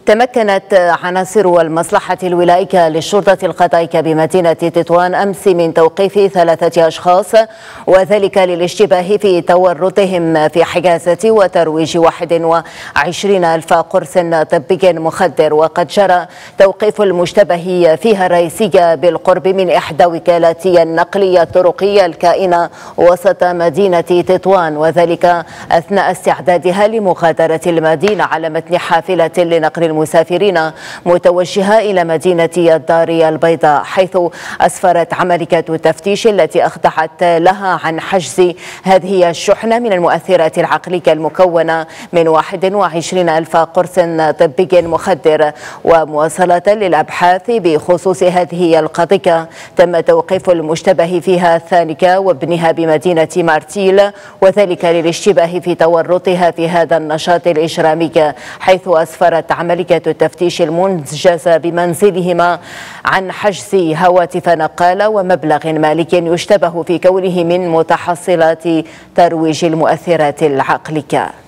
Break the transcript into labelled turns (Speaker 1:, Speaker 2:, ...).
Speaker 1: تمكنت عناصر والمصلحة الولائية للشرطة القضائية بمدينة تطوان أمس من توقيف 3 أشخاص، وذلك للاشتباه في تورطهم في حجازة وترويج 21 ألف قرص طبي مخدر. وقد جرى توقيف المشتبه فيها الرئيسية بالقرب من إحدى وكالات النقل الطرقي الكائنة وسط مدينة تطوان، وذلك أثناء استعدادها لمغادرة المدينة على متن حافلة لنقل المسافرين متوجهة إلى مدينة الدار البيضاء، حيث أسفرت عملية التفتيش التي أخضعت لها عن حجز هذه الشحنة من المؤثرات العقلية المكونة من 21 ألف قرص طبي مخدر. ومواصلة للأبحاث بخصوص هذه القضية، تم توقيف المشتبه فيها الثانية وابنها بمدينة مارتيل، وذلك للاشتباه في تورطها في هذا النشاط الإجرامي، حيث أسفرت عملية التفتيش المنجزة بمنزلهما عن حجز هواتف نقالة ومبلغ مالي يشتبه في كونه من متحصلات ترويج المؤثرات العقلية.